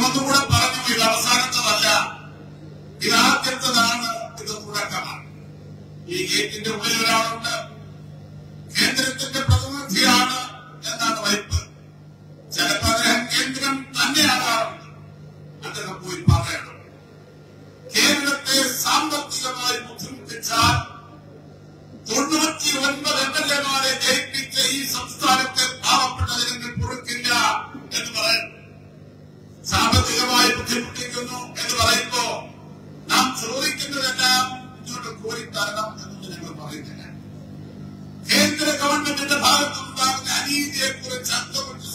ഒന്നുകൂടെ പറഞ്ഞു, ഇത് അവസാനത്തതല്ല, ഇതാദ്യത്തതാണ്, ഇത് തുടക്കമാണ്. ഈ ഗേറ്റിന്റെ ഉള്ളിൽ ഒരാളുണ്ട്, കേന്ദ്രത്തിന്റെ പ്രതിനിധിയാണ് എന്നാണ് വൈപ്പ്. ചിലപ്പോൾ അദ്ദേഹം കേന്ദ്രം തന്നെയാകാറുണ്ട്. അദ്ദേഹം പോയി പറയണം. കേരളത്തെ സാമ്പത്തികമായി ബുദ്ധിമുട്ടിച്ചാൽ 99 MLA-മാരെ ജയിപ്പിച്ച ഈ സംസ്ഥാനത്തെ പാവപ്പെട്ട ജനങ്ങൾ പൊറുക്കില്ല എന്ന് പറയും. സാമ്പത്തികമായി ബുദ്ധിമുട്ടിക്കുന്നു എന്ന് പറയുമ്പോ നാം ചോദിക്കുന്നതെല്ലാം ഇങ്ങോട്ട് കോരിത്തരണം എന്നൊന്നും ഞങ്ങൾ പറയുന്നില്ല. കേന്ദ്ര ഗവൺമെന്റിന്റെ ഭാഗത്തുനിന്നുണ്ടാകുന്ന അനീതിയെ കുറിച്ച് അന്തപുരിച്ച്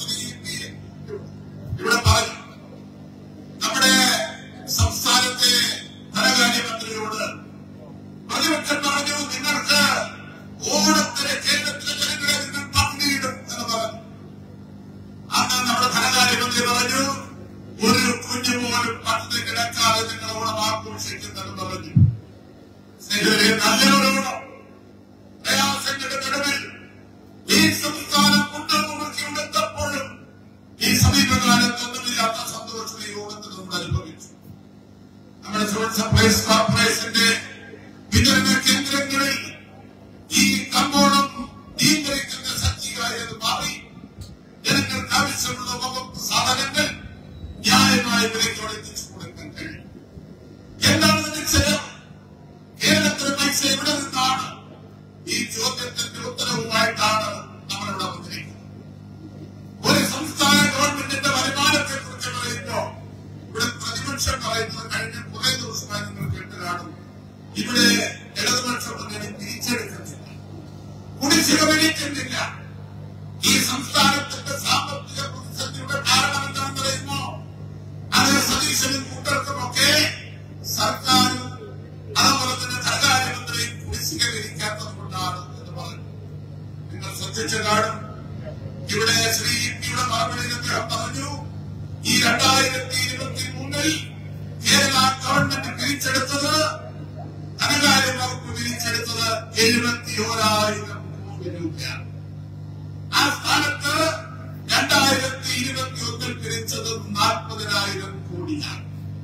ഇവിടെ പറഞ്ഞു. നമ്മുടെ സംസ്ഥാനത്തെ ധനകാര്യമന്ത്രിയോട് പ്രതിപക്ഷം പറഞ്ഞു, നിങ്ങൾക്ക് ഓണത്തിന് കേരളത്തിലെ ജനങ്ങളെ നിങ്ങൾ പങ്കിടും എന്ന് പറഞ്ഞു. അന്ന് നമ്മുടെ ധനകാര്യമന്ത്രി പറഞ്ഞു, ഒരു കുഞ്ഞു പോലും പട്ടിണി കിടക്കാതെ നിങ്ങൾ ഓണം ആഘോഷിക്കുന്നെന്ന് പറഞ്ഞു. സ്നേഹിതരെ, നല്ലൊരോണം പ്രയാസങ്ങളുടെ നടുവിൽ ഈ സംസ്ഥാനം മുണ്ടമുറുക്കിയെടുത്തപ്പോഴും ഈ സമീപകാലത്തൊന്നുമില്ലാത്ത സന്തോഷം ഈ ഓണത്തിൽ നമ്മൾ അനുഭവിച്ചു. നമ്മുടെ സിവിൽ സപ്ലൈസ് കോർപ്പറേഷന്റെ വിതരണ കേന്ദ്രങ്ങളിൽ ഈ കമ്പോളം നിയന്ത്രിക്കുന്ന സജ്ജീകാരിയത് മാറി ജനങ്ങൾക്ക് ആവശ്യമുള്ള വകുപ്പ് സാധനങ്ങൾ ന്യായമായ വിലയ്ക്കോടെ എത്തിച്ചു കൊടുക്കാൻ കഴിയും. എന്താണ് നിശ്ചയം? കേരളത്തിലെ പൈസ എവിടെ നിന്നാണ്? ഈ ചോദ്യത്തിന്റെ ഉത്തരവുമായിട്ടാണ് നമ്മളിവിടെ വന്നിരിക്കുന്നത്. ഒരു സംസ്ഥാന ഗവൺമെന്റിന്റെ വരുമാനത്തെ കുറിച്ച് പറയുമ്പോ ഇവിടെ പ്രതിപക്ഷം പറയുന്നത് കഴിഞ്ഞ കുറെ ദിവസമായി നിങ്ങൾ കേട്ട് കാണും, ഇവിടെ ഇടതുപക്ഷം മുന്നണി തിരിച്ചെടുക്കുന്നില്ല, കുടിശ്ശിക വലിക്കുന്നില്ല. ഈ സംസ്ഥാനത്തിന്റെ സാമ്പത്തിക പ്രതിസന്ധിയുടെ കാരണം എന്താണെന്ന് പറയുമ്പോ അത് സതീശനും കൂട്ടർക്കുമൊക്കെ സർക്കാരും അതുപോലെ തന്നെ ധനകാര്യമന്ത്രിയും കുടിശ്ശിക വിധിക്കാത്തത് കൊണ്ടാണ് എന്ന് പറഞ്ഞു. നിങ്ങൾ ശ്രദ്ധിച്ച കാണും, ഇവിടെ ശ്രീ ഇ.പിയുടെ മറുപടിയിൽ അദ്ദേഹം പറഞ്ഞു, ഈ 2023 കേരള ഗവൺമെന്റ് പിരിച്ചെടുത്തത്, ധനകാര്യ വകുപ്പ് പിരിച്ചെടുത്തത് 71,000 കോടി രൂപയാണ്. ആ സ്ഥാനത്ത് 2021 പിരിച്ചത് 40,000 കോടിയാണ്.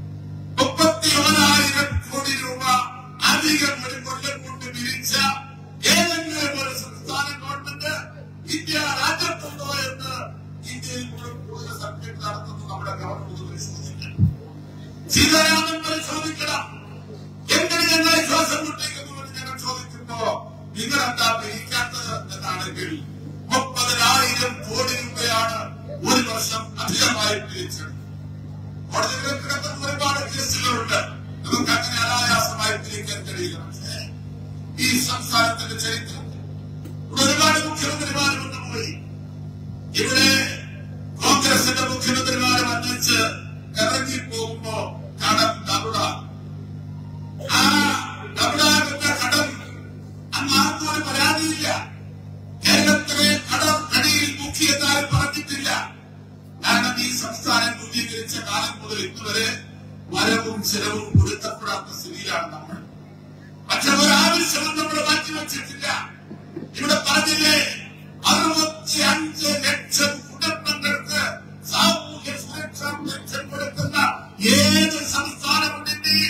31,000 കോടി രൂപ അധികം ഒരു കൊല്ലം കൊണ്ട് പിരിച്ച ഏതെങ്കിലും ഒരു സംസ്ഥാന ഗവൺമെന്റ് ഇന്ത്യ രാജ്യത്തുണ്ടോ എന്ന് ഇന്ത്യയിൽ കൂടുതൽ സബ്ജക്ട് നടത്തുന്നു നമ്മുടെ ഗവൺമെന്റ് പരിശോധിക്കണം. സീതാരാമൻ പരിശോധിക്കണം. എന്തിന് ഞങ്ങളെ ശ്വാസം മുട്ടിക്കുന്നു എന്ന് ഞങ്ങൾ ചോദിക്കുമ്പോ നിങ്ങളെന്താ പിരിക്കാത്തത് എന്നാണെങ്കിൽ 30,000 കോടി രൂപയാണ് ഒരു വർഷം അധികമായി പിരിച്ചത്. കോടതികളിൽ കിടക്കുന്ന ഒരുപാട് കേസുകളുണ്ട്, നമുക്ക് അങ്ങനെ അനായാസമായി പിരിക്കാൻ കഴിയില്ല. പക്ഷേ ഈ സംസ്ഥാനത്തിന്റെ ചരിത്രത്തിൽ ഒരുപാട് മുഖ്യമന്ത്രിമാർ കൊണ്ടുപോയി. ഇവിടെ കോൺഗ്രസിന്റെ മുഖ്യമന്ത്രിമാരെ വന്നിച്ച് ഇറങ്ങിപ്പോകുമ്പോ കടം തവിട, ആ തവിടാകുന്ന കടം അന്ന് ആർക്കും ഒരു പരാതിയില്ല. കേരളത്തിലെ കടം കടിയിൽ മുഖ്യതാരം പറഞ്ഞിട്ടില്ല. കാരണം ഈ സംസ്ഥാനം രൂപീകരിച്ച കാലം മുതൽ ഇന്നുവരെ വരവും ചെലവും പൊരുത്തപ്പെടാത്ത സ്ഥിതിയിലാണ് നമ്മൾ. പക്ഷെ ഒരാവശ്യവും നമ്മൾ മാറ്റിവെച്ചിട്ടില്ല. ഇവിടെ പറഞ്ഞില്ലേ, 65 ലക്ഷം കുടുംബങ്ങൾക്ക് സാമൂഹ്യ സുരക്ഷാ പെൻഷൻ കൊടുക്കുന്ന ഏത് സംസ്ഥാനമുണ്ട് ഇന്ത്യയിൽ?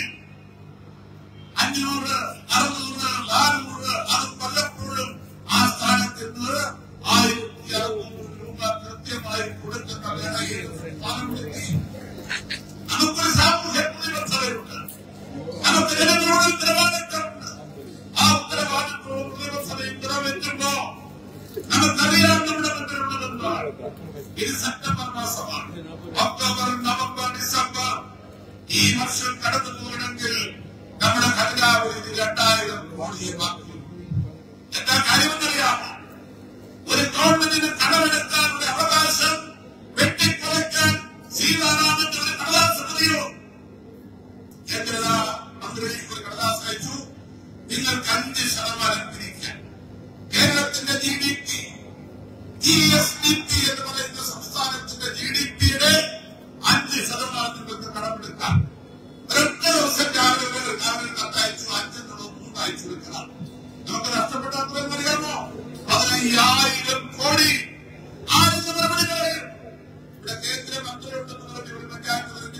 500, 600, 400 അത് പലപ്പോഴും ആ സ്ഥാനത്ത് നിന്ന് 1,600 രൂപ കൃത്യമായി കൊടുക്കുന്ന വേണ ഏത് സംസ്ഥാനമുണ്ട്? നമുക്കൊരു സാമൂഹ്യ പ്രതിബദ്ധതയുണ്ട്, നമുക്ക് ജനങ്ങളോട് ഉത്തരവാദിത്തമുണ്ട്. ആ ഉത്തരവാദിത്തവും പ്രതിബദ്ധതയും നിറവേറ്റുമ്പോ നമുക്കറിയാം നമ്മുടെ മുന്നിലുള്ളതെന്താണ്. ഇത് സെപ്റ്റംബർ മാസമാണ്. ഒക്ടോബർ, നവംബർ, ഡിസംബർ ഈ വർഷം കടന്നു പോകണമെങ്കിൽ നമ്മുടെ ഖജനാവിൽ 2,000 കോടിയെ ബാക്കി. എന്താ കാര്യമെന്നറിയാമോ? ഒരു ഗവൺമെന്റിന് കടമെടുക്കാനുള്ള അവകാശം വെട്ടിക്കുറയ്ക്കാൻ സീതാരാമന്റെ ഒരു കടലാസ് മതിയോ? കേന്ദ്ര മന്ത്രി ഒരു കടലാസ് അയച്ചു, നിങ്ങൾക്ക് 5% പിരിക്കാൻ. കേരളത്തിന്റെ GDP, GSDP എന്ന് പറയുന്ന സംസ്ഥാനത്തിന്റെ GDP-യുടെ 5% നിങ്ങൾക്ക് കടമെടുക്കാം. ഒരൊറ്റ ദിവസം രാവിലെ കത്തയച്ചു, 5 അയച്ചു കൊടുക്കണം. നമുക്ക് നഷ്ടപ്പെട്ട അത്രയും അറിയാമോ? 15,000 കോടി. ആരെന്ന് മറുപടി പറയും? ഇവിടെ കേന്ദ്രമന്ത്രിയുണ്ടെന്ന് പറഞ്ഞ് ഒരു പഞ്ചായത്ത്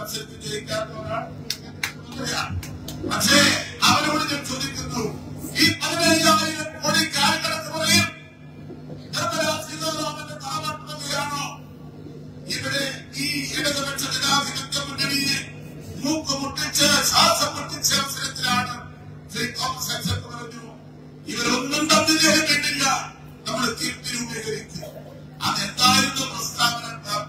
മത്സരത്തിൽ ജയിക്കാത്തവരാണ്. പക്ഷേ അവരോട് ഞാൻ ചോദിക്കുന്നു, ഈ 15,000 കോടി കാര്യങ്ങളെന്ന് പറയും നിർമ്മലാ സീതാരാമന്റെ താമസമാണോ? ഇവിടെ ഈ ഇടതുപക്ഷ ജനാധിപത്യ മുന്നണിയെ മൂക്കുമുട്ടിച്ച് ശ്വാസം മുട്ടിച്ച അവസരത്തിലാണ് ശ്രീ തോമസ് ഐസക് പറഞ്ഞു, ഇവരൊന്നും തമ്മിൽ ജയിക്കിട്ടില്ല, നമ്മൾ കീർത്തി രൂപീകരിക്കും. അതെന്തായിരുന്നു പ്രസ്താവന?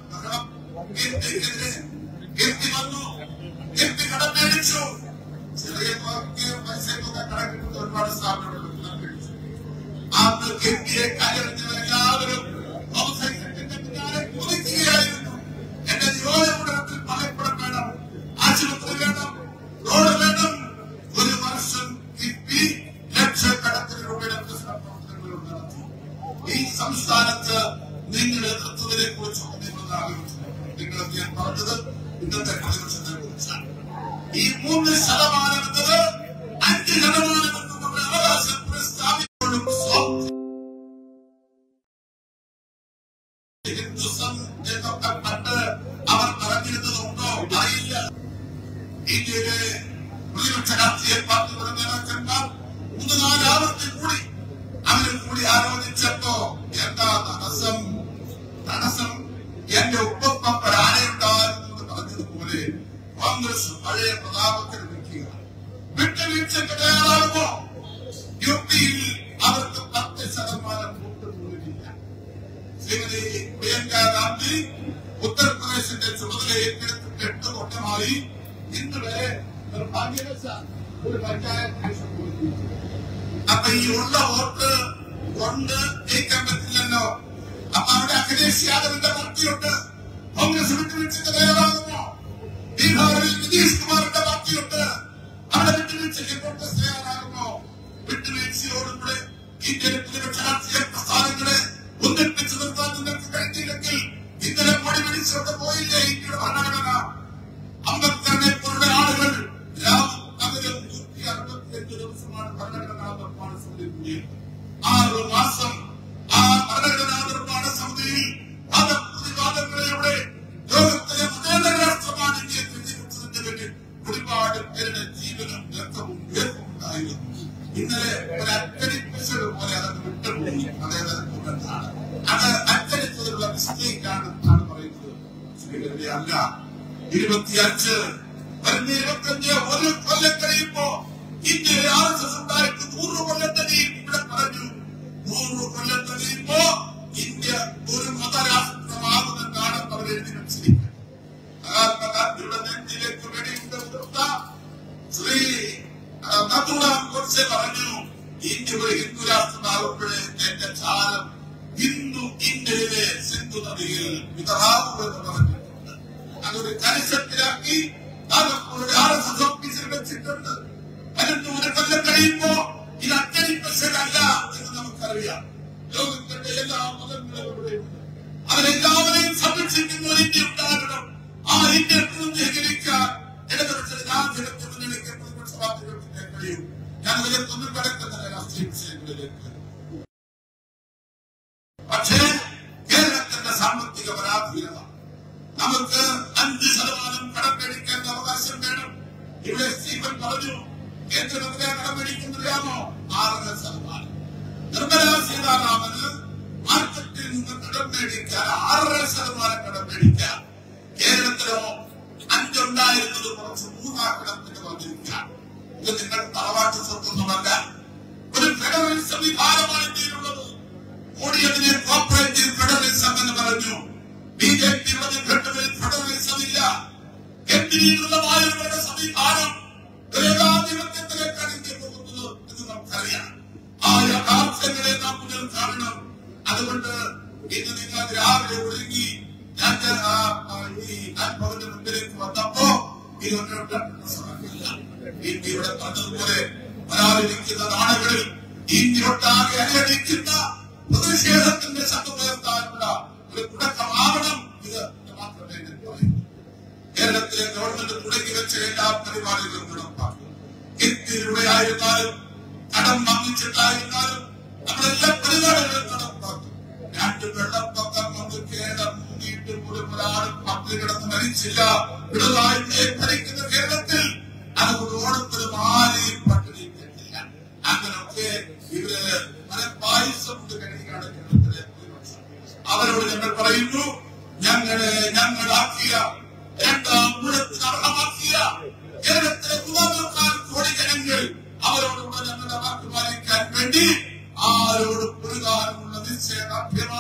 കീർത്തി വന്നു, കീർത്തി കടം മേടിച്ചു. ചെറിയ പൈസയൊക്കെ കടം കിട്ടുന്ന ഒരുപാട് സ്ഥാപനങ്ങളുണ്ട്. അന്ന് കീർത്തിയെ കല്ലെടുത്തവരെല്ലാവരും തോമസ് ഐസക്കിന്റെ പിന്നാലെ കുതിക്കുകയായിരുന്നു. എന്റെ നിയോജകമണ്ഡലത്തിൽ പലപ്പോഴും വേണം, ആശുപത്രി വേണം, റോഡ് വേണം. ഒരു വർഷം കീർത്തി ലക്ഷക്കണക്കിന് രൂപയുടെ വികസന പ്രവർത്തനങ്ങൾ നടത്തി. ഈ സംസ്ഥാനത്ത് നിങ്ങൾ എതിർത്തതിനെ കുറിച്ച് നിങ്ങൾ ആലോചിച്ചു. നിങ്ങളൊക്കെ ഞാൻ പറഞ്ഞത് ഇന്നത്തെ പ്രതിപക്ഷത്തെ കുറിച്ചാണ്. ഈ 3% എന്നത് 5% എന്നുള്ള അവകാശം പ്രസ്താവിപ്പോഴും ഹിന്ദുസം എന്നൊക്കെ പണ്ട് അവർ പറഞ്ഞിരുന്നതുണ്ടോ അറിയില്ല. ഇന്ത്യയിലെ പ്രതിപക്ഷ രാഷ്ട്രീയ പാർട്ടികളുടെ നേതാക്കന്മാർ 3-4 ആവർത്തി കൂടി അവരും കൂടി ആലോചിച്ചപ്പോ എന്താ തടസ്സം? എന്റെ ഉപ്പപ്പ ആനയുണ്ടായിരുന്നു എന്ന് പറഞ്ഞതുപോലെ കോൺഗ്രസ് പഴയ പ്രതാപത്തിൽ നിൽക്കുക. വിട്ടുവീഴ്ചയ്ക്ക് തയ്യാറാകുമോ? യുപിയിൽ അവർക്ക് 10% വോട്ട് പോലുമില്ല. ശ്രീമതി പ്രിയങ്ക ഗാന്ധി ഉത്തർപ്രദേശിന്റെ ചുമതല ഏറ്റെടുത്തിട്ട് 8 കൊല്ലമായി ഇന്ന് വരെ നിർഭാഗ്യവശാൽ ഒരു പഞ്ചായത്ത് പോലും. അപ്പൊ ഈ ഉള്ള വോട്ട് കൊണ്ട് ജയിക്കാൻ പറ്റില്ലല്ലോ. അപ്പൊ അവിടെ അഖിലേഷ് യാദവിന്റെ പാർട്ടിയുണ്ട്. കോൺഗ്രസ് വിട്ടുവീഴ്ചയ്ക്ക് തയ്യാറാകുമോ? ബീഹാറിൽ നിതീഷ് കുമാറിന്റെ പാർട്ടിയുണ്ട്. അവിടെ വിട്ടുവീഴ്ചയ്ക്ക് കോൺഗ്രസ് തയ്യാറാകുമോ? വിട്ടുവീഴ്ചയോടുകൂടെ ഇന്ത്യയിലെ പ്രതിപക്ഷ രാഷ്ട്രീയ പ്രസ്ഥാനങ്ങളെ ഒന്നിപ്പിച്ചു നിർത്താൻ നിങ്ങൾക്ക് കഴിഞ്ഞില്ലെങ്കിൽ ഇന്നലെ പൊടി പിടിച്ചുകൊണ്ട് പോയില്ലേ ഇന്ത്യയുടെ ഭരണഘടന? അംബേദ്കറിനെ പോലുള്ള ആളുകൾ രാമനഗരം 165 ദിവസമാണ് ഭരണഘടനാ നിർമ്മാണ സമിതി കൂടിയത്. 6 മാസം ആ ഭരണഘടനാ നിർമ്മാണ സമിതിയിൽ വാദപ്രതിവാദങ്ങളിലൂടെ ലോകത്തിലെ മതേതര രാഷ്ട്രമാണ് ഇന്ത്യയെ തിരഞ്ഞെടുത്തതിന്റെ പേരിൽ ഒരുപാട് പേരുടെ ജീവനും രക്തവും ഉയർപ്പുണ്ടായിരുന്നു. ഇന്നലെ ഒരു അച്ചടിപ്പിച്ചത് പോലെ അതൊക്കെ വിട്ടുപോയി. അതേതാണ് അത് അച്ചടിച്ചതിലുള്ള മിസ്റ്റേക്കാണ് എന്നാണ് പറയുന്നത്. ശ്രീകരുടെ അല്ല 25 വരുന്ന 25 ഒരു കൊല്ലം കഴിയുമ്പോ ഇന്ത്യയിൽ RSS ഉണ്ടായിട്ട് 100 കൊല്ലം തന്നെയും ഇവിടെ പറഞ്ഞു. 100 കൊല്ലം കഴിയുമ്പോ ഇന്ത്യ ഒരു മതരാഷ്ട്രമാകുമെന്നാണ് അവർ എഴുതി വെച്ചിരിക്കുന്നത്. മഹാത്മാഗാന്ധിയുടെ നെഞ്ചിലേക്ക് വെടിയുണ്ട ഉതിർത്ത ശ്രീ നഥുറാം ഗോഡ്സെ പറഞ്ഞു, ഇന്ത്യ ഒരു ഹിന്ദു രാഷ്ട്രമാകുമ്പോഴേ എന്റെ ചാരം ഹിന്ദു ഇന്ത്യയിലെ സിന്ധു നദിയിൽ വിതറാവുമെന്ന് പറഞ്ഞിട്ടുണ്ട്. അതൊരു കനിശത്തിലാക്കി നാഗപ്പൂരിന്റെ RSS ഓഫീസിൽ വെച്ചിട്ടുണ്ട്. 11 കൊല്ലം കഴിയുമ്പോ ഇത് അച്ചടിപ്പശകല്ല എന്ന് നമുക്കറിയാം. ലോകത്തിന്റെ എല്ലാ മതങ്ങളും ഇവിടെയുണ്ട്. അതിലെല്ലാവരെയും സംരക്ഷിക്കുന്ന ഒരു ഇന്ത്യ ഉണ്ടാകണം. ആ ഇന്ത്യ പുനരുദ്ധരിക്കാൻ ഇടതുപക്ഷ ജനാധിപത്യ മുന്നണിക്ക് പ്രതിപക്ഷ പാർട്ടികൾക്ക് കഴിയും. ഞാൻ അതിലേക്കൊന്നും കടക്കുന്ന രാഷ്ട്രീയ വിഷയങ്ങളിലേക്ക്. പക്ഷേ കേരളത്തിന്റെ സാമ്പത്തിക പരാധീനത നമുക്ക് 5% കടം മേടിക്കേണ്ട അവകാശം വേണം. ഇവിടെ സ്റ്റീഫൻ പറഞ്ഞു, കേന്ദ്രമന്ത്രി കടം മേടിക്കുന്നില്ലാമോ? 6%. നിർമ്മലാ സീതാരാമന് മാർക്കറ്റിൽ നിന്ന് കടം മേടിക്കാൻ 6% കടം മേടിക്കാൻ. കേരളത്തിലോ 5 ഉണ്ടായിരുന്നത് കുറച്ച് 3 കടത്തിന് പറഞ്ഞിരിക്കാം. ഇത് നിങ്ങൾ തറവാട്ട് സ്വത്തൊന്നുമല്ല. ഒരു ഫെഡറൽ സംവിധാനമാണ് ഇന്ത്യയിലുള്ളത്. മോഡി അതിനെ കോപ്പറേറ്റീവ് ഫെഡറലിസം എന്ന് പറഞ്ഞു. BJP ഫെഡറലിസം ഇല്ല. കേന്ദ്രീകൃതമായവരുടെ സംവിധാനം ഏകാധിപത്യത്തിലേക്കാണ് ഇന്ത്യ പോകുന്നത് എന്ന് നമുക്കറിയാം. ആ യാഥാർത്ഥ്യങ്ങളെ നാം മുന്നിൽ കാണണം. അതുകൊണ്ട് ഇന്ന് നിങ്ങൾ രാവിലെ ഒരുങ്ങി ഞാൻ ഭവന്റെ മുമ്പിലേക്ക് വന്നപ്പോ ഇതൊന്നും സമയമില്ല. ഇന്ത്യയുടെ പറഞ്ഞതുപോലെ വരാതിരിക്കുന്ന നാടുകളിൽ ഇന്ത്യയൊട്ടാകെ അലയടിക്കുന്ന പ്രതിഷേധത്തിന്റെ ശബ്ദമുയർത്താനുള്ള ഒരു തുടക്കമാവണം ഇത് മാത്രമേ ഞാൻ പറയുന്നു. കേരളത്തിലെ ഗവൺമെന്റ് തുടങ്ങി വെച്ച എല്ലാ പരിപാടികളും നടപ്പാക്കും. ഇന്ത്യയിലൂടെ ആയിരുന്നാലും കടം വാങ്ങിച്ചിട്ടായിരുന്നാലും നമ്മളെല്ലാ പരിപാടികളും നടപ്പാക്കും. 2 വെള്ളപ്പൊക്കം വന്ന് കേരളം മുങ്ങിയിട്ട് പോലും ഒരാളും പട്ടിണി കിടന്ന് മരിച്ചില്ല. പിണറായിയെ ഭരിക്കുന്ന കേരളത്തിൽ അതുകൊണ്ട് ഓണത്തിലും ആരെയും പട്ടിണി കിട്ടില്ല. അങ്ങനൊക്കെ ഇവര് പല പായസം കൊണ്ട് കഴിയുകയാണ് കേരളത്തിലെ ഭൂരിപക്ഷം. അവരോട് ഞങ്ങൾ പറയുന്നു, ഞങ്ങളാക്കിയ രണ്ടാം ഗുണത്തിന് അർഹമാക്കിയ കേരളത്തിലെ 3 കോടി ജനങ്ങൾ അവരോടുകൂടെ ഞങ്ങളുടെ വാക്ക് പാലിക്കാൻ വേണ്ടി ആരോട് ഒരു കാലമുള്ള നിശ്ചയ